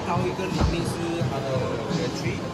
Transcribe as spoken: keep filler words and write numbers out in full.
到一个里面是它的园区，